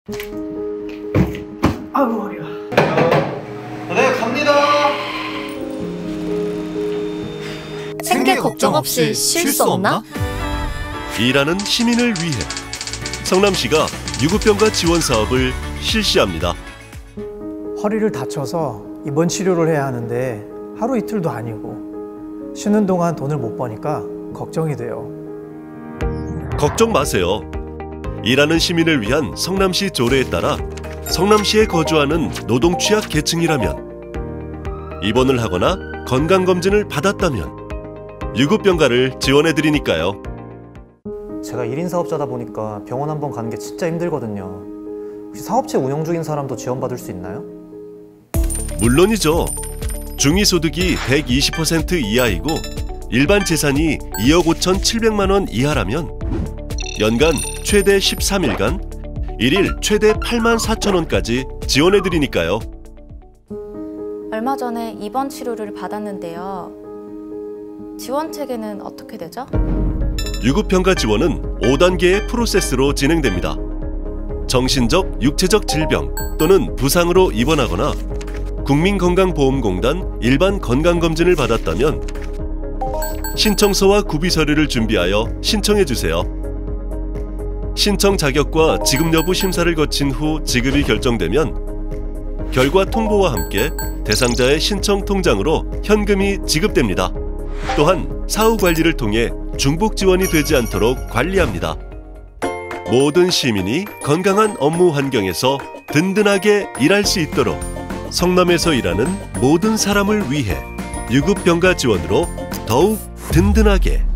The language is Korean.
아유 머리야. 네, 갑니다. 생계 걱정 없이 쉴 수 없나? 일하는 시민을 위해 성남시가 유급병가 지원 사업을 실시합니다. 허리를 다쳐서 입원 치료를 해야 하는데 하루 이틀도 아니고 쉬는 동안 돈을 못 버니까 걱정이 돼요. 걱정 마세요. 일하는 시민을 위한 성남시 조례에 따라 성남시에 거주하는 노동 취약 계층이라면 입원을 하거나 건강검진을 받았다면 유급병가를 지원해드리니까요. 제가 1인 사업자다 보니까 병원 한 번 가는 게 진짜 힘들거든요. 혹시 사업체 운영 중인 사람도 지원받을 수 있나요? 물론이죠. 중위소득이 120% 이하이고 일반 재산이 2억 5,700만 원 이하라면 연간 최대 13일간 일일 최대 8만 4천 원까지 지원해드리니까요. 얼마 전에 입원 치료를 받았는데요. 지원 체계는 어떻게 되죠? 유급병가 지원은 5단계의 프로세스로 진행됩니다. 정신적, 육체적 질병 또는 부상으로 입원하거나 국민건강보험공단 일반 건강검진을 받았다면 신청서와 구비서류를 준비하여 신청해주세요. 신청 자격과 지급 여부 심사를 거친 후 지급이 결정되면 결과 통보와 함께 대상자의 신청 통장으로 현금이 지급됩니다. 또한 사후 관리를 통해 중복 지원이 되지 않도록 관리합니다. 모든 시민이 건강한 업무 환경에서 든든하게 일할 수 있도록 성남에서 일하는 모든 사람을 위해 유급병가 지원으로 더욱 든든하게